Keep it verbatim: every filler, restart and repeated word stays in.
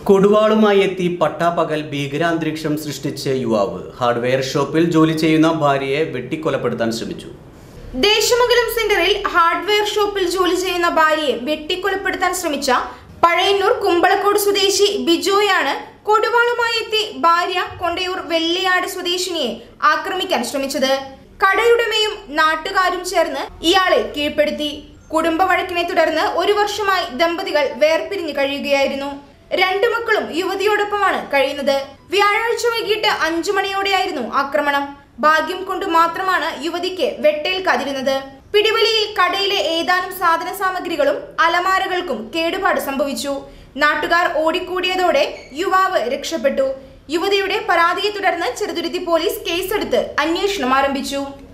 കൊടുവാളുമായി എത്തി പട്ടാപ്പകൽ ഭീകരാന്തരീക്ഷം സൃഷ്ടിച്ച യുവാവ് ഹാർഡ്വെയർ ഷോപ്പിൽ ജോലി ചെയ്യുന്ന ഭാര്യയെ വെട്ടിക്കൊലപ്പെടുത്താൻ ശ്രമിച്ചു. ദേശമംഗലം സെന്ററിൽ ഹാർഡ്വെയർ ഷോപ്പിൽ ജോലി ചെയ്യുന്ന ഭാര്യയെ വെട്ടിക്കൊലപ്പെടുത്താൻ ശ്രമിച്ച പഴയന്നൂർ കുമ്പളക്കോട് സ്വദേശി ബിജോയാണ് കൊടുവാളുമായി എത്തി ഭാര്യ കൊണ്ടയൂർ വെള്ളിയാട് സ്വദേശിനിയെ ആക്രമിക്കാൻ ശ്രമിച്ചത്. കടയുടമയും നാട്ടുകാരും ചേർന്ന് ഇയാളെ കീഴ്പ്പെടുത്തി. കുടുംബ വഴക്കിനെ തുടർന്ന് ഒരു വർഷമായി ദമ്പതികൾ വേർപിരിഞ്ഞു കഴിയുകയായിരുന്നു. രണ്ടു മക്കളും യുവതിയോടൊപ്പമാണ് കഴിയുന്നത്. വ്യാഴാഴ്ച വൈകിട്ട് അഞ്ചു മണിയോടെയായിരുന്നു ആക്രമണം. ഭാഗ്യം കൊണ്ട് മാത്രമാണ് യുവതിക്ക് വെട്ടേൽക്കാതിരുന്നത്. പിടിവലിയിൽ കടയിലെ ഏതാനും സാധന സാമഗ്രികളും അലമാരകൾക്കും കേടുപാട് സംഭവിച്ചു. നാട്ടുകാർ ഓടിക്കൂടിയതോടെ യുവാവ് രക്ഷപ്പെട്ടു. യുവതിയുടെ പരാതിയെ തുടർന്ന് ചെറുതുരുത്തി പോലീസ് കേസെടുത്ത് അന്വേഷണം ആരംഭിച്ചു.